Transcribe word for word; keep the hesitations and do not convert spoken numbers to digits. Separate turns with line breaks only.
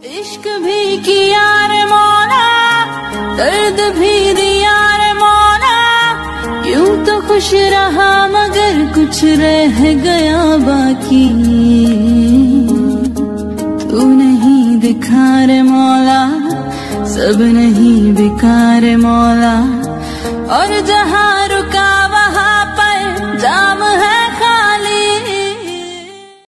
इश्क भी किया रे मौला, दर्द भी दिया रे मौला, यूं तो खुश रहा मगर कुछ रह गया बाकी। तू नहीं दिखा रे मौला, सब नहीं बिका रे मौला, और जहां